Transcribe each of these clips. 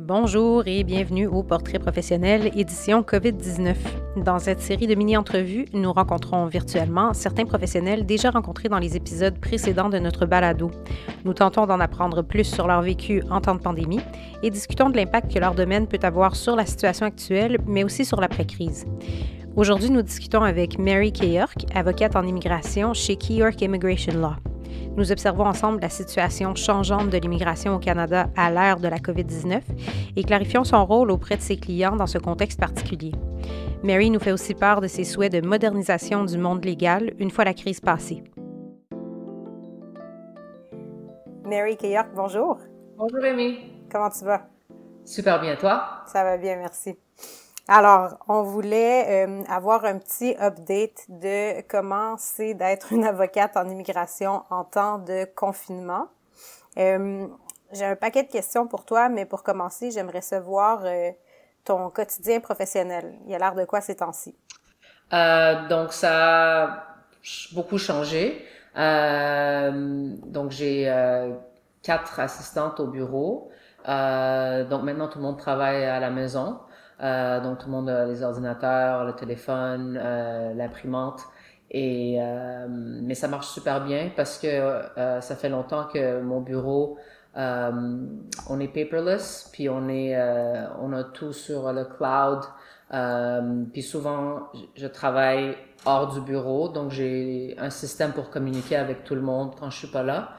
Bonjour et bienvenue au Portrait professionnel édition COVID-19. Dans cette série de mini-entrevues, nous rencontrons virtuellement certains professionnels déjà rencontrés dans les épisodes précédents de notre balado. Nous tentons d'en apprendre plus sur leur vécu en temps de pandémie et discutons de l'impact que leur domaine peut avoir sur la situation actuelle, mais aussi sur l'après-crise. Aujourd'hui, nous discutons avec Mary Keyork, avocate en immigration chez Keyork Immigration Law. Nous observons ensemble la situation changeante de l'immigration au Canada à l'ère de la COVID-19 et clarifions son rôle auprès de ses clients dans ce contexte particulier. Mary nous fait aussi part de ses souhaits de modernisation du monde légal une fois la crise passée. Mary Keyork, bonjour. Bonjour Amy. Comment tu vas? Super bien, toi? Ça va bien, merci. Alors, on voulait avoir un petit update de comment c'est d'être une avocate en immigration en temps de confinement. J'ai un paquet de questions pour toi, mais pour commencer, j'aimerais savoir ton quotidien professionnel. Il a l'air de quoi ces temps-ci? Donc, ça a beaucoup changé. Donc, j'ai 4 assistantes au bureau. Donc, maintenant, tout le monde travaille à la maison. Donc tout le monde a les ordinateurs, le téléphone, l'imprimante mais ça marche super bien parce que ça fait longtemps que mon bureau on est paperless puis on a tout sur le cloud puis souvent je travaille hors du bureau donc j'ai un système pour communiquer avec tout le monde quand je suis pas là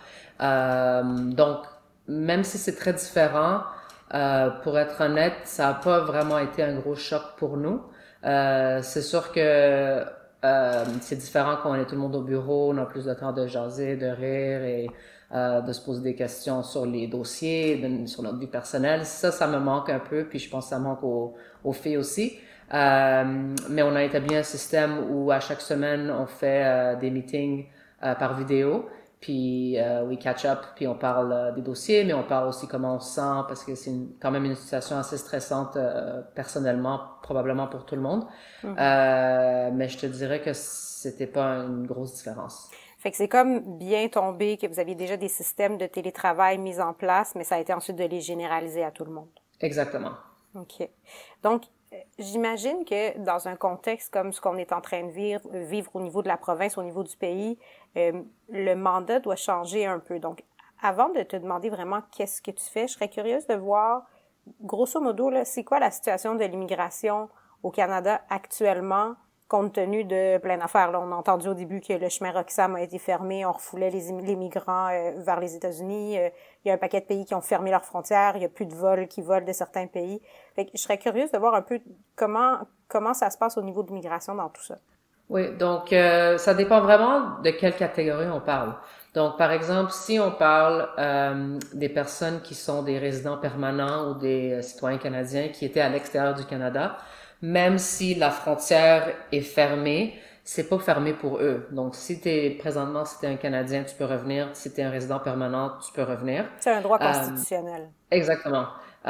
donc même si c'est très différent pour être honnête, ça n'a pas vraiment été un gros choc pour nous. C'est sûr que c'est différent quand on est tout le monde au bureau, on a plus de temps de jaser, de rire et de se poser des questions sur les dossiers, sur notre vie personnelle. Ça me manque un peu, puis je pense que ça manque aux filles aussi. Mais on a établi un système où à chaque semaine, on fait des meetings par vidéo. Puis we catch up, puis on parle des dossiers, mais on parle aussi comment on se sent, parce que c'est quand même une situation assez stressante personnellement, probablement pour tout le monde. Mais je te dirais que c'était pas une grosse différence. Fait que c'est comme bien tombé que vous aviez déjà des systèmes de télétravail mis en place, mais ça a été ensuite de les généraliser à tout le monde. Exactement. OK. Donc, j'imagine que dans un contexte comme ce qu'on est en train de vivre au niveau de la province, au niveau du pays, le mandat doit changer un peu. Donc, avant de te demander vraiment qu'est-ce que tu fais, je serais curieuse de voir, grosso modo, là, c'est quoi la situation de l'immigration au Canada actuellement, compte tenu de plein d'affaires. Là, on a entendu au début que le chemin Roxham a été fermé, on refoulait les migrants vers les États-Unis. Il y a un paquet de pays qui ont fermé leurs frontières, il y a plus de vols qui volent de certains pays. Fait que je serais curieuse de voir un peu comment ça se passe au niveau de l'immigration dans tout ça. Oui, donc ça dépend vraiment de quelle catégorie on parle. Donc, par exemple, si on parle des personnes qui sont des résidents permanents ou des citoyens canadiens qui étaient à l'extérieur du Canada, même si la frontière est fermée, c'est pas fermé pour eux. Donc, si t'es un Canadien, tu peux revenir. Si t'es un résident permanent, tu peux revenir. C'est un droit constitutionnel. Exactement.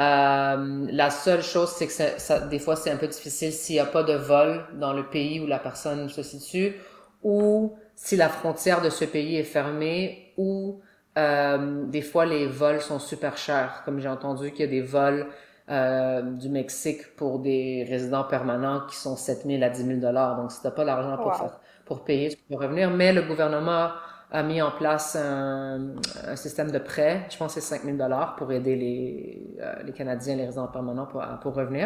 La seule chose, c'est que des fois, c'est un peu difficile s'il n'y a pas de vol dans le pays où la personne se situe ou si la frontière de ce pays est fermée ou des fois, les vols sont super chers. Comme j'ai entendu qu'il y a des vols du Mexique pour des résidents permanents qui sont 7 000 à 10 000 $. Donc, si t'as pas l'argent pour payer, tu peux revenir. Mais le gouvernement a mis en place un système de prêt, je pense que c'est 5 000 $ pour aider les Canadiens, les résidents permanents pour revenir.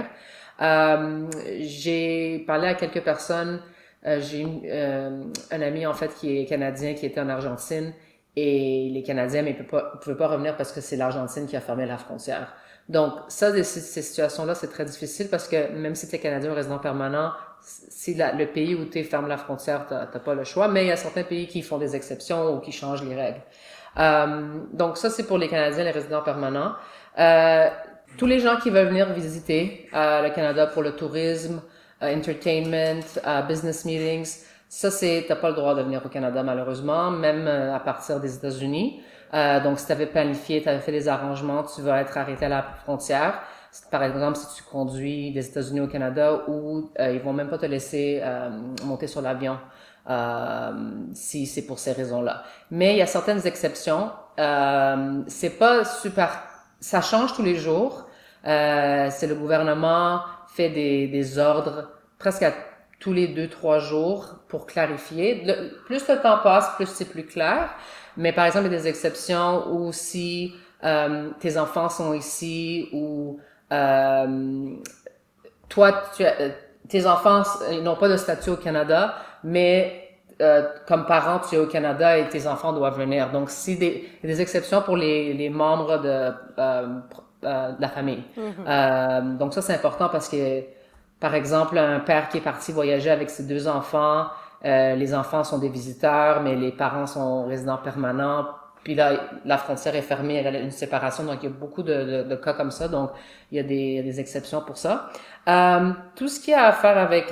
J'ai parlé à quelques personnes. J'ai un ami en fait qui est canadien qui était en Argentine et les Canadiens mais ils pouvaient pas revenir parce que c'est l'Argentine qui a fermé la frontière. Donc ça, ces situations-là, c'est très difficile parce que même si tu es Canadien ou résident permanent, si le pays où tu ferme la frontière, t'as pas le choix, mais il y a certains pays qui font des exceptions ou qui changent les règles. Donc ça, c'est pour les Canadiens, les résidents permanents. Tous les gens qui veulent venir visiter le Canada pour le tourisme, entertainment, business meetings, ça t'as pas le droit de venir au Canada malheureusement, même à partir des États-Unis. Donc si tu avais planifié, tu avais fait des arrangements, tu vas être arrêté à la frontière. Par exemple, si tu conduis des États-Unis au Canada où ils vont même pas te laisser monter sur l'avion si c'est pour ces raisons-là. Mais il y a certaines exceptions. C'est pas super, ça change tous les jours. C'est le gouvernement fait des ordres presque à tous les 2, 3 jours pour clarifier. Plus le temps passe, plus c'est plus clair. Mais par exemple, il y a des exceptions où si tes enfants sont ici ou toi, tes enfants ils n'ont pas de statut au Canada, mais comme parent, tu es au Canada et tes enfants doivent venir. Donc, il y a des exceptions pour les membres de la famille. Donc, ça, c'est important parce que, par exemple, un père qui est parti voyager avec ses 2 enfants, les enfants sont des visiteurs, mais les parents sont résidents permanents. Puis là, la frontière est fermée, elle a une séparation, donc il y a beaucoup de cas comme ça, donc il y a des exceptions pour ça. Tout ce qui a à faire avec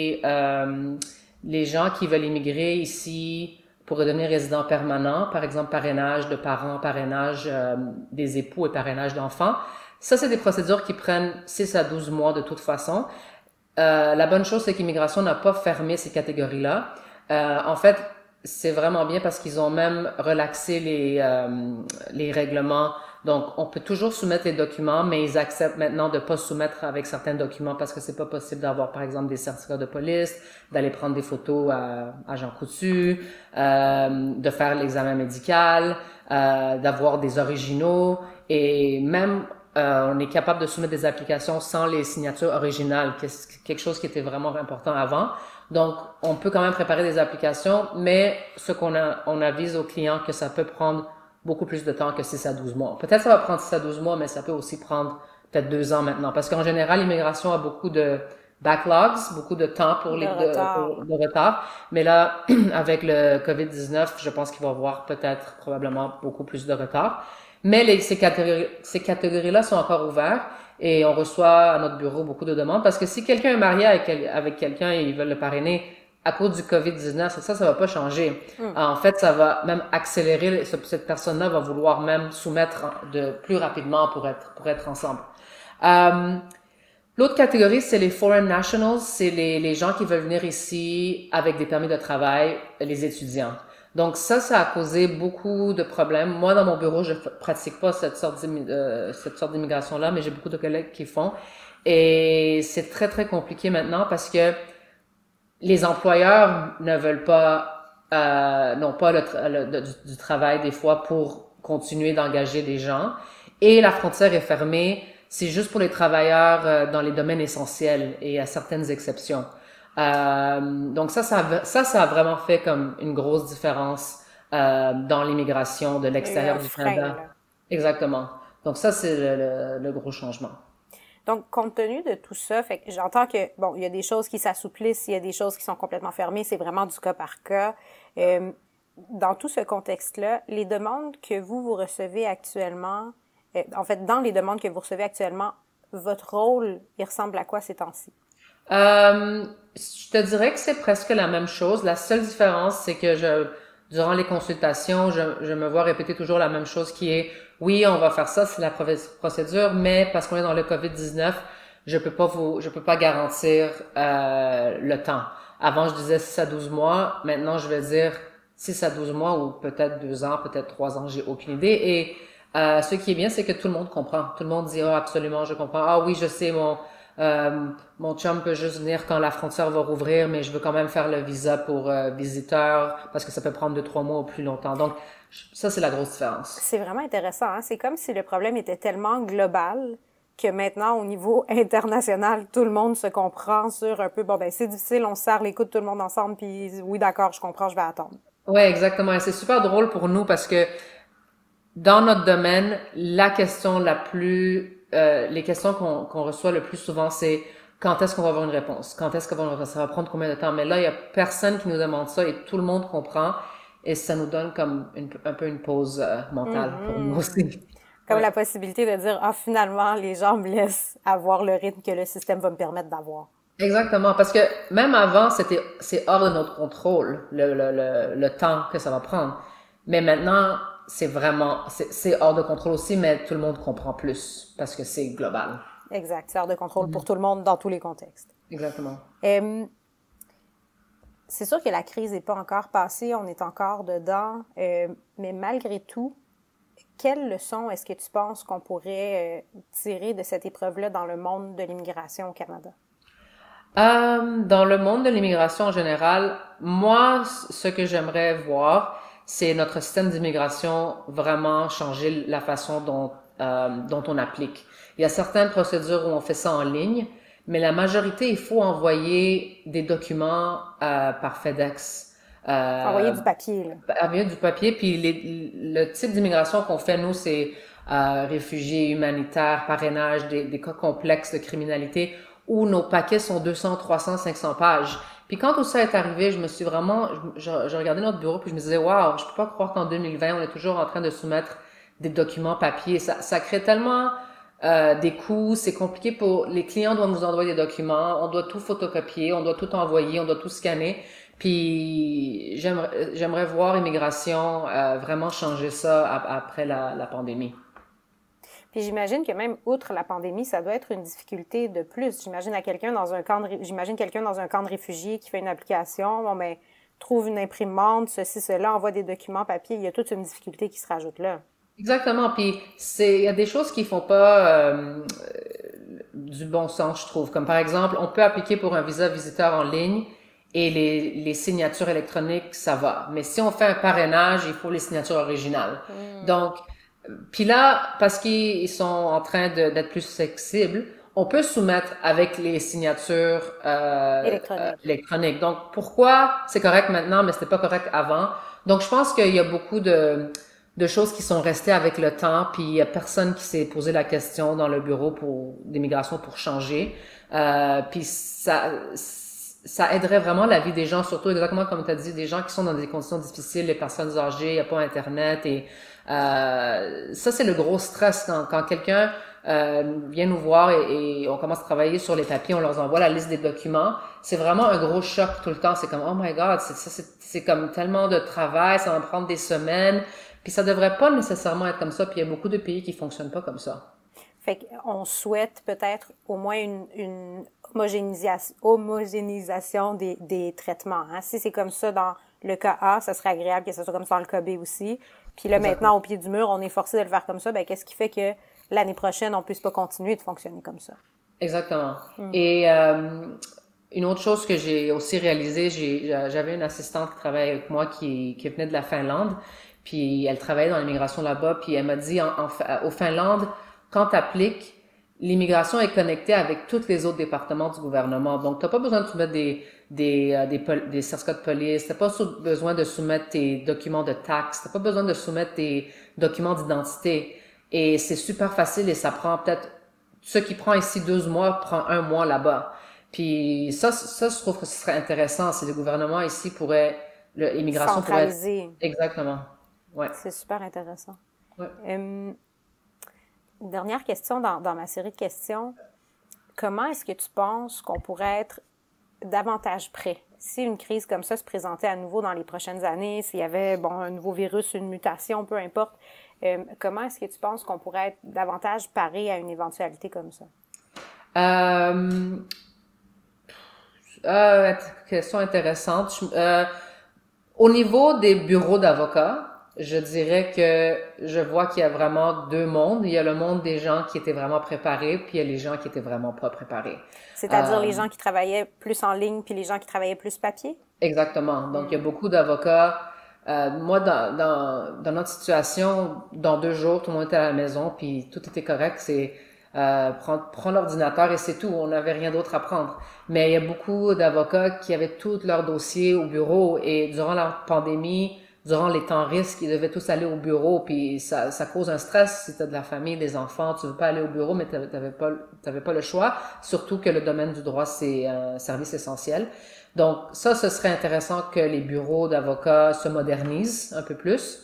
les gens qui veulent immigrer ici pour devenir résidents permanents, par exemple parrainage de parents, parrainage des époux et parrainage d'enfants, ça c'est des procédures qui prennent 6 à 12 mois de toute façon. La bonne chose, c'est qu'immigration n'a pas fermé ces catégories-là. En fait, c'est vraiment bien parce qu'ils ont même relaxé les règlements. Donc, on peut toujours soumettre les documents, mais ils acceptent maintenant de pas soumettre avec certains documents parce que c'est pas possible d'avoir, par exemple, des certificats de police, d'aller prendre des photos à Jean Coutu, de faire l'examen médical, d'avoir des originaux et même on est capable de soumettre des applications sans les signatures originales, quelque chose qui était vraiment important avant. Donc, on peut quand même préparer des applications, mais on avise aux clients que ça peut prendre beaucoup plus de temps que 6 à 12 mois. Peut-être ça va prendre 6 à 12 mois, mais ça peut aussi prendre peut-être 2 ans maintenant. Parce qu'en général, l'immigration a beaucoup de backlogs, beaucoup de temps pour de retard. Mais là, avec le COVID-19, je pense qu'il va y avoir peut-être probablement beaucoup plus de retard. Mais ces catégories-là sont encore ouvertes et on reçoit à notre bureau beaucoup de demandes parce que si quelqu'un est marié avec quelqu'un et ils veulent le parrainer à cause du COVID-19, ça va pas changer. En fait, ça va même accélérer, cette personne-là va vouloir même soumettre de plus rapidement pour être ensemble. L'autre catégorie, c'est les foreign nationals, c'est les gens qui veulent venir ici avec des permis de travail, les étudiants. Donc ça a causé beaucoup de problèmes. Moi, dans mon bureau, je pratique pas cette sorte d'immigration-là, mais j'ai beaucoup de collègues qui font. Et c'est très, très compliqué maintenant parce que les employeurs ne veulent pas, n'ont pas du travail des fois pour continuer d'engager des gens. Et la frontière est fermée. C'est juste pour les travailleurs dans les domaines essentiels et à certaines exceptions. Donc ça a vraiment fait comme une grosse différence dans l'immigration de l'extérieur du Canada. Exactement. Donc ça, c'est le gros changement. Donc, compte tenu de tout ça, fait que j'entends que, bon, il y a des choses qui s'assouplissent, il y a des choses qui sont complètement fermées, c'est vraiment du cas par cas. Dans tout ce contexte-là, les demandes que vous recevez actuellement, en fait, dans les demandes que vous recevez actuellement, votre rôle, il ressemble à quoi ces temps-ci? Je te dirais que c'est presque la même chose. La seule différence, c'est que durant les consultations, je me vois répéter toujours la même chose qui est, oui, on va faire ça, c'est la procédure, mais parce qu'on est dans le COVID-19, je peux pas garantir, le temps. Avant, je disais 6 à 12 mois. Maintenant, je vais dire 6 à 12 mois ou peut-être 2 ans, peut-être 3 ans, j'ai aucune idée. Et, ce qui est bien, c'est que tout le monde comprend. Tout le monde dit, oh, absolument, je comprends. Ah oui, je sais, mon chum peut juste venir quand la frontière va rouvrir, mais je veux quand même faire le visa pour visiteur parce que ça peut prendre 2, 3 mois ou plus longtemps. Donc, ça, c'est la grosse différence. C'est vraiment intéressant, hein? C'est comme si le problème était tellement global que maintenant, au niveau international, tout le monde se comprend sur un peu, bon, ben, c'est difficile, on se serre les coudes tout le monde ensemble, puis oui, d'accord, je comprends, je vais attendre. Ouais, exactement. Et c'est super drôle pour nous parce que dans notre domaine, les questions qu'on reçoit le plus souvent, c'est quand est-ce qu'on va avoir une réponse? Quand est-ce que ça va prendre combien de temps? Mais là, il y a personne qui nous demande ça et tout le monde comprend et ça nous donne comme un peu une pause mentale pour nous aussi. Comme Ouais. la possibilité de dire, ah, finalement, les gens me laissent avoir le rythme que le système va me permettre d'avoir. Exactement, parce que même avant, c'est hors de notre contrôle, le temps que ça va prendre. Mais maintenant, c'est hors de contrôle aussi, mais tout le monde comprend plus parce que c'est global. Exact. C'est hors de contrôle pour tout le monde dans tous les contextes. Exactement. C'est sûr que la crise n'est pas encore passée, on est encore dedans, mais malgré tout, quelles leçons est-ce que tu penses qu'on pourrait tirer de cette épreuve-là dans le monde de l'immigration au Canada? Dans le monde de l'immigration en général, moi, ce que j'aimerais voir, c'est notre système d'immigration vraiment changer la façon dont on applique. Il y a certaines procédures où on fait ça en ligne, mais la majorité, il faut envoyer des documents par FedEx. Envoyer du papier, là. Envoyer du papier, puis le type d'immigration qu'on fait, nous, c'est réfugiés humanitaires, parrainage, des cas complexes de criminalité, où nos paquets sont 200, 300, 500 pages. Puis quand tout ça est arrivé, je me suis vraiment, je regardais notre bureau puis je me disais, waouh, je peux pas croire qu'en 2020, on est toujours en train de soumettre des documents papier. Ça crée tellement des coûts, c'est compliqué pour les clients doivent nous envoyer des documents, on doit tout photocopier, on doit tout envoyer, on doit tout scanner. Puis j'aimerais voir immigration vraiment changer ça après la pandémie. Puis j'imagine que même outre la pandémie, ça doit être une difficulté de plus. J'imagine quelqu'un dans un camp de réfugiés qui fait une application, bon ben trouve une imprimante, ceci, cela, envoie des documents papier, il y a toute une difficulté qui se rajoute là. Exactement. Puis il y a des choses qui font pas du bon sens, je trouve. Comme par exemple, on peut appliquer pour un visa visiteur en ligne et les signatures électroniques, ça va. Mais si on fait un parrainage, il faut les signatures originales. Donc, puis là, parce qu'ils sont en train d'être plus flexibles, on peut soumettre avec les signatures électroniques. Donc, pourquoi c'est correct maintenant, mais c'était pas correct avant? Donc, je pense qu'il y a beaucoup de choses qui sont restées avec le temps, puis il y a personne qui s'est posé la question dans le bureau d'immigration pour changer. Puis ça aiderait vraiment la vie des gens, surtout exactement comme tu as dit, des gens qui sont dans des conditions difficiles, les personnes âgées, il n'y a pas Internet. Et ça, c'est le gros stress quand quelqu'un vient nous voir et on commence à travailler sur les papiers, on leur envoie la liste des documents. C'est vraiment un gros choc tout le temps. C'est comme, oh my God, c'est comme tellement de travail, ça va prendre des semaines. Puis ça devrait pas nécessairement être comme ça. Puis il y a beaucoup de pays qui fonctionnent pas comme ça. Fait qu'on souhaite peut-être au moins une homogénéisation des traitements. Hein? Si c'est comme ça dans le cas A, ça serait agréable que ce soit comme ça dans le cas B aussi. Puis là, maintenant, au pied du mur, on est forcé de le faire comme ça. Ben, qu'est-ce qui fait que l'année prochaine, on puisse pas continuer de fonctionner comme ça? Exactement. Et une autre chose que j'ai aussi réalisée, j'avais une assistante qui travaillait avec moi qui venait de la Finlande. Puis elle travaillait dans l'immigration là-bas. Puis elle m'a dit, au Finlande, quand tu appliques, l'immigration est connectée avec tous les autres départements du gouvernement. Donc, tu n'as pas besoin de soumettre des certificats de police, tu n'as pas besoin de soumettre tes documents de taxes, tu n'as pas besoin de soumettre tes documents d'identité. Et c'est super facile et ça prend peut-être, ce qui prend ici 12 mois, prend 1 mois là-bas. Puis ça, je trouve que ce serait intéressant si le gouvernement ici l'immigration pourrait être... Exactement. Ouais. C'est super intéressant. Ouais. Dernière question dans ma série de questions. Comment est-ce que tu penses qu'on pourrait être davantage prêt si une crise comme ça se présentait à nouveau dans les prochaines années, s'il y avait un nouveau virus, une mutation, peu importe, comment est-ce que tu penses qu'on pourrait être davantage paré à une éventualité comme ça? Question intéressante. Au niveau des bureaux d'avocats, je dirais que je vois qu'il y a vraiment 2 mondes. Il y a le monde des gens qui étaient vraiment préparés, puis il y a les gens qui étaient vraiment pas préparés. C'est-à-dire les gens qui travaillaient plus en ligne, puis les gens qui travaillaient plus papier? Exactement. Donc, il y a beaucoup d'avocats. Moi, dans notre situation, dans 2 jours, tout le monde était à la maison, puis tout était correct. C'est prendre l'ordinateur et c'est tout. On n'avait rien d'autre à prendre. Mais il y a beaucoup d'avocats qui avaient tous leurs dossiers au bureau et durant la pandémie, durant les temps risques, ils devaient tous aller au bureau, puis ça cause un stress si tu as de la famille, des enfants, tu veux pas aller au bureau, mais t'avais pas le choix, surtout que le domaine du droit, c'est un service essentiel. Donc ça, ce serait intéressant que les bureaux d'avocats se modernisent un peu plus.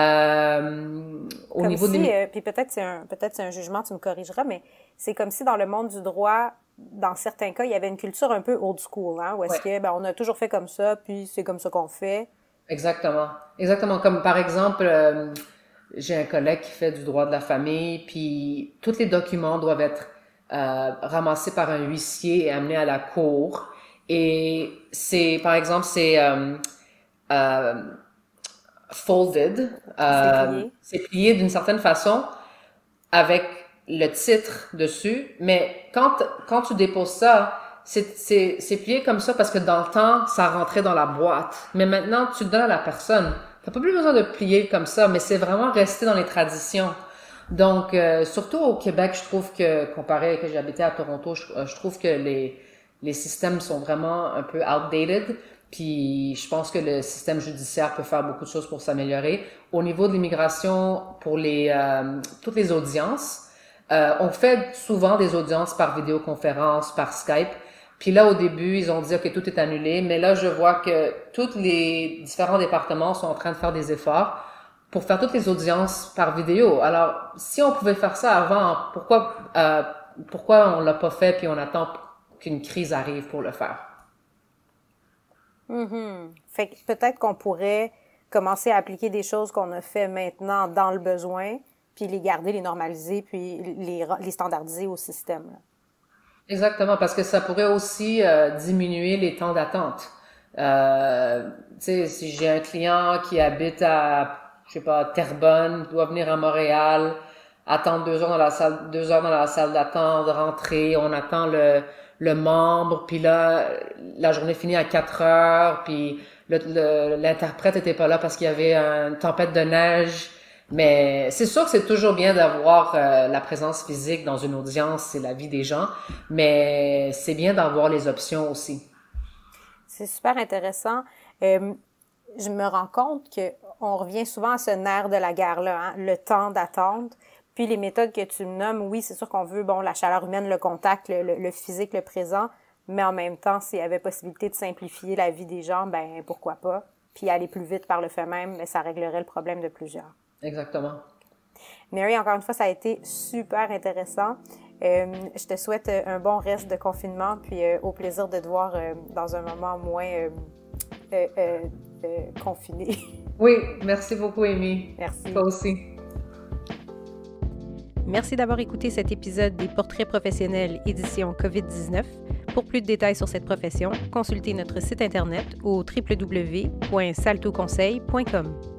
Au niveau puis peut-être c'est un jugement, tu me corrigeras, mais c'est comme si dans le monde du droit, dans certains cas, il y avait une culture un peu old school, hein, où est-ce que on a toujours fait comme ça, puis c'est comme ça qu'on fait. Exactement. Exactement. Comme par exemple, j'ai un collègue qui fait du droit de la famille, puis tous les documents doivent être ramassés par un huissier et amenés à la cour. Et par exemple, folded, C'est plié. c'est plié d'une certaine façon avec le titre dessus, mais quand tu déposes ça, c'est plié comme ça parce que dans le temps, ça rentrait dans la boîte. Mais maintenant, tu le donnes à la personne. T'as pas plus besoin de plier comme ça, mais c'est vraiment resté dans les traditions. Donc, surtout au Québec, je trouve que, comparé que j'habitais à Toronto, je trouve que les systèmes sont vraiment un peu outdated. Puis, je pense que le système judiciaire peut faire beaucoup de choses pour s'améliorer. Au niveau de l'immigration, pour toutes les audiences, on fait souvent des audiences par vidéoconférence, par Skype. Puis là, au début, ils ont dit que tout est annulé. Mais là, je vois que tous les différents départements sont en train de faire des efforts pour faire toutes les audiences par vidéo. Alors, si on pouvait faire ça avant, pourquoi on l'a pas fait puis on attend qu'une crise arrive pour le faire? Fait que peut-être qu'on pourrait commencer à appliquer des choses qu'on a fait maintenant dans le besoin, puis les garder, les normaliser, puis les standardiser au système, là. Exactement, parce que ça pourrait aussi diminuer les temps d'attente. Tu sais, si j'ai un client qui habite je sais pas, Terrebonne, doit venir à Montréal, attendre 2 heures dans la salle, 2 heures dans la salle d'attente, rentrer, on attend le membre, puis là, la journée finit à 4 heures, puis l'interprète était pas là parce qu'il y avait une tempête de neige. Mais c'est sûr que c'est toujours bien d'avoir la présence physique dans une audience, c'est la vie des gens, mais c'est bien d'avoir les options aussi. C'est super intéressant. Je me rends compte que on revient souvent à ce nerf de la guerre-là, hein, le temps d'attente. Puis les méthodes que tu nommes, oui, c'est sûr qu'on veut, bon, la chaleur humaine, le contact, le physique, le présent, mais en même temps, s'il y avait possibilité de simplifier la vie des gens, ben pourquoi pas? Puis aller plus vite par le fait même, mais ça réglerait le problème de plusieurs. Exactement. Mary, encore une fois, ça a été super intéressant. Je te souhaite un bon reste de confinement, puis au plaisir de te voir dans un moment moins confiné. Oui, merci beaucoup, Amy. Merci. Toi aussi. Merci d'avoir écouté cet épisode des Portraits professionnels édition COVID-19. Pour plus de détails sur cette profession, consultez notre site internet au www.saltoconseil.com.